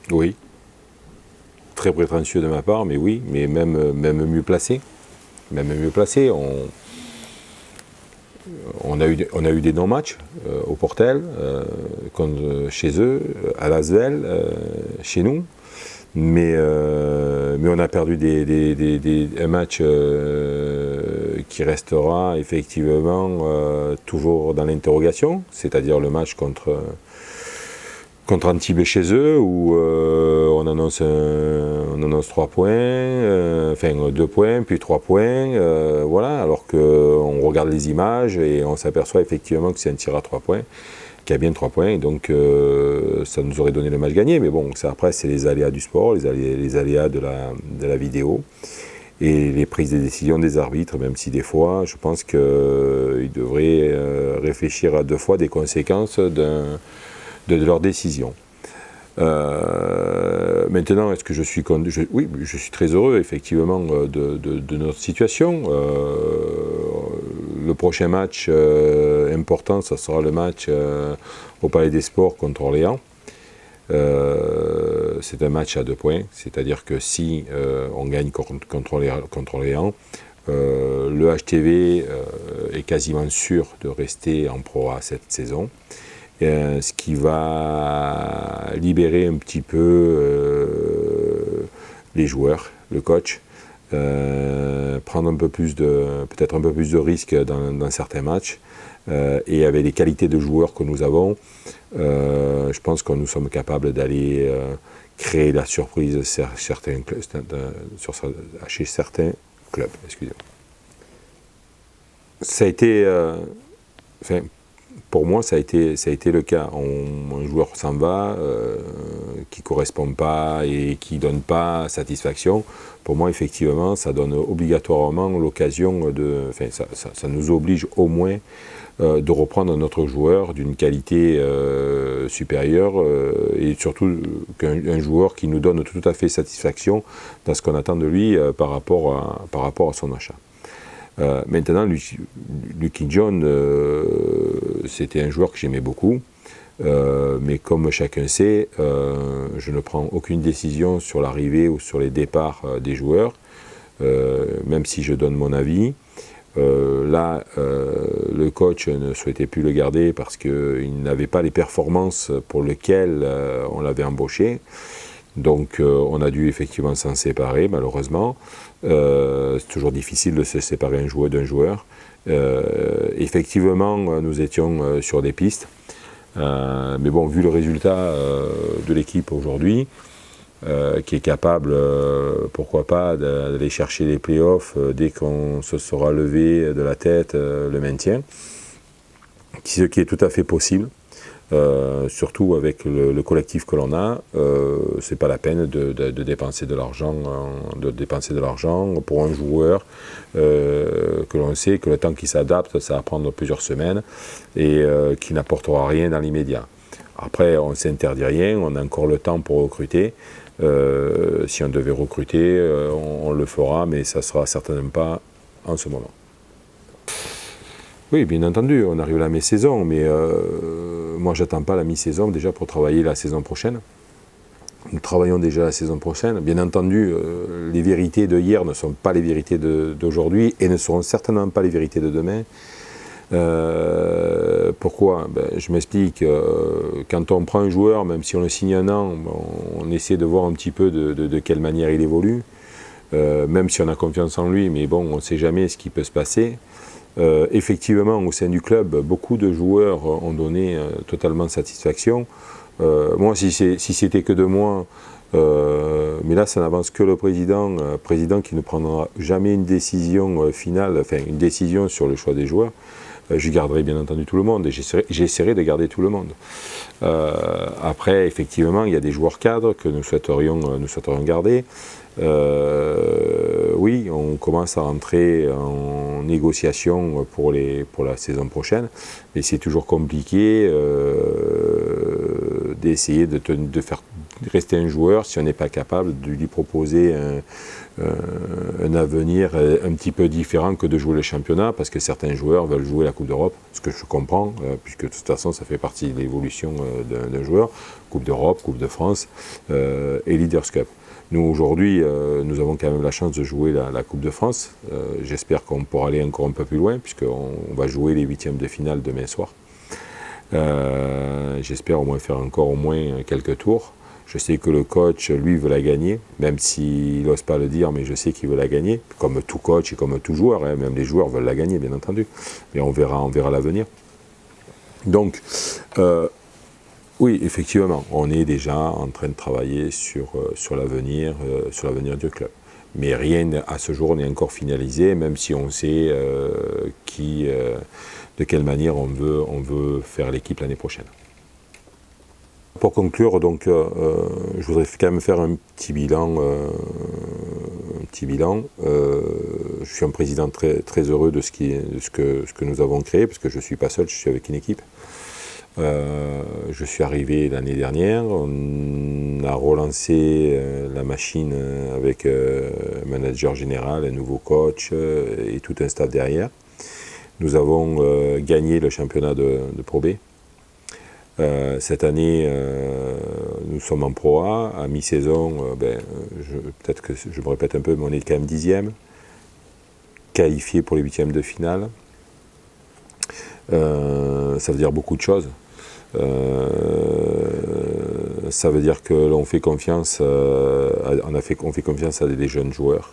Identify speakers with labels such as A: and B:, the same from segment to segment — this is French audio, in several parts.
A: Oui. Très prétentieux de ma part, mais oui, mais même mieux placé. Même mieux placé. On a eu des non-matchs au Portel, chez eux, à Lasvel, chez nous. Mais on a perdu un match qui restera effectivement toujours dans l'interrogation, c'est-à-dire le match contre Antibes chez eux, où on annonce 3 points, enfin 2 points, puis 3 points, voilà, alors qu'on regarde les images et on s'aperçoit effectivement que c'est un tir à 3 points, qui a bien 3 points, et donc ça nous aurait donné le match gagné, mais bon, ça, après c'est les aléas du sport, les aléas de la vidéo, et les prises de décision des arbitres, même si des fois, je pense qu'ils devraient réfléchir à 2 fois des conséquences de leurs décisions. Maintenant, est-ce que je suis oui, je suis très heureux effectivement de notre situation. Le prochain match important, ça sera le match au Palais des Sports contre Orléans. C'est un match à 2 points, c'est-à-dire que si on gagne contre Orléans, le HTV est quasiment sûr de rester en Pro A cette saison. Ce qui va libérer un petit peu les joueurs, le coach, prendre peut-être un peu plus de risques dans certains matchs, et avec les qualités de joueurs que nous avons, je pense que nous sommes capables d'aller créer la surprise chez certains clubs. Excusez-moi. Ça a été... pour moi, ça a été le cas. Un joueur s'en va, qui ne correspond pas et qui ne donne pas satisfaction. Pour moi, effectivement, ça donne obligatoirement l'occasion de... Enfin, ça nous oblige au moins de reprendre notre joueur d'une qualité supérieure, et surtout un joueur qui nous donne tout à fait satisfaction dans ce qu'on attend de lui par rapport à son achat. Maintenant, Lucky John, c'était un joueur que j'aimais beaucoup, mais comme chacun sait, je ne prends aucune décision sur l'arrivée ou sur les départs des joueurs, même si je donne mon avis. Là, le coach ne souhaitait plus le garder parce qu'il n'avait pas les performances pour lesquelles on l'avait embauché. Donc on a dû effectivement s'en séparer, malheureusement. C'est toujours difficile de se séparer d'un joueur. Effectivement, nous étions sur des pistes. Mais bon, vu le résultat de l'équipe aujourd'hui, qui est capable, pourquoi pas, d'aller chercher les playoffs dès qu'on se sera levé de la tête le maintien, ce qui est tout à fait possible. Surtout avec le collectif que l'on a, c'est pas la peine de dépenser de l'argent pour un joueur que l'on sait que le temps qu'il s'adapte, ça va prendre plusieurs semaines et qui n'apportera rien dans l'immédiat. Après, on ne s'interdit rien, on a encore le temps pour recruter. Si on devait recruter, on le fera, mais ça ne sera certainement pas en ce moment. Oui, bien entendu, on arrive à la mi-saison, mais moi, j'attends pas la mi-saison déjà pour travailler la saison prochaine. Nous travaillons déjà la saison prochaine. Bien entendu, les vérités de hier ne sont pas les vérités d'aujourd'hui et ne seront certainement pas les vérités de demain. Pourquoi? Je m'explique. Quand on prend un joueur, même si on le signe un an, on essaie de voir un petit peu de quelle manière il évolue, même si on a confiance en lui, mais bon, on ne sait jamais ce qui peut se passer. Effectivement, au sein du club, beaucoup de joueurs ont donné totalement satisfaction. Moi, si c'était que de moi, mais là, ça n'avance que le président qui ne prendra jamais une décision finale, enfin une décision sur le choix des joueurs. Je garderai bien entendu tout le monde et j'essaierai de garder tout le monde. Après, effectivement, il y a des joueurs cadres que nous souhaiterions garder. Oui, on commence à rentrer en négociation pour la saison prochaine, mais c'est toujours compliqué d'essayer de rester un joueur si on n'est pas capable de lui proposer un avenir un petit peu différent que de jouer le championnat, parce que certains joueurs veulent jouer la Coupe d'Europe, ce que je comprends, puisque de toute façon ça fait partie de l'évolution d'un joueur, Coupe d'Europe, Coupe de France et Leaders Cup. Nous aujourd'hui, nous avons quand même la chance de jouer la Coupe de France. J'espère qu'on pourra aller encore un peu plus loin, puisqu'on va jouer les 8e de finale demain soir. J'espère au moins faire encore au moins quelques tours. Je sais que le coach, lui, veut la gagner, même s'il n'ose pas le dire, mais je sais qu'il veut la gagner, comme tout coach et comme tout joueur, hein, même les joueurs veulent la gagner, bien entendu. Mais on verra l'avenir. Donc, oui, effectivement, on est déjà en train de travailler sur l'avenir du club. Mais rien à ce jour n'est encore finalisé, même si on sait de quelle manière on veut faire l'équipe l'année prochaine. Pour conclure, donc, je voudrais quand même faire un petit bilan. Je suis un président très heureux de ce que nous avons créé, parce que je ne suis pas seul, je suis avec une équipe. Je suis arrivé l'année dernière, on a relancé la machine avec un manager général, un nouveau coach et tout un staff derrière. Nous avons gagné le championnat de Pro B. Cette année, nous sommes en Pro A. À mi-saison, peut-être que je me répète un peu, mais on est quand même 10e, qualifié pour les 8e de finale. Ça veut dire beaucoup de choses. Ça veut dire que l'on fait confiance, on fait confiance à des jeunes joueurs.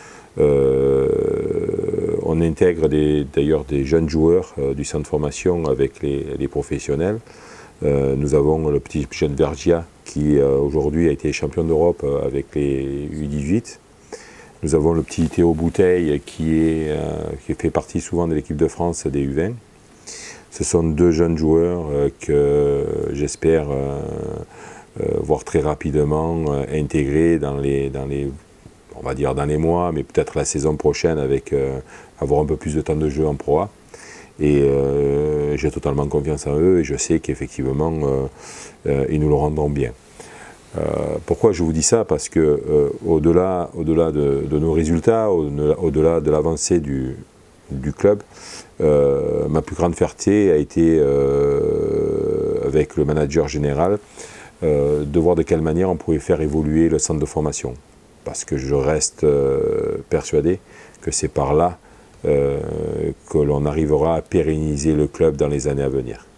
A: On intègre d'ailleurs des jeunes joueurs du centre de formation avec les professionnels. Nous avons le petit jeune Vergia qui aujourd'hui a été champion d'Europe avec les U18. Nous avons le petit Théo Bouteille qui fait partie souvent de l'équipe de France des U20. Ce sont deux jeunes joueurs que j'espère voir très rapidement intégrer dans les mois, mais peut-être la saison prochaine avec avoir un peu plus de temps de jeu en Pro A. Et j'ai totalement confiance en eux et je sais qu'effectivement ils nous le rendront bien. Pourquoi je vous dis ça? Parce que au-delà de nos résultats, au-delà de l'avancée du club, ma plus grande fierté a été avec le manager général de voir de quelle manière on pouvait faire évoluer le centre de formation. Parce que je reste persuadé que c'est par là que l'on arrivera à pérenniser le club dans les années à venir.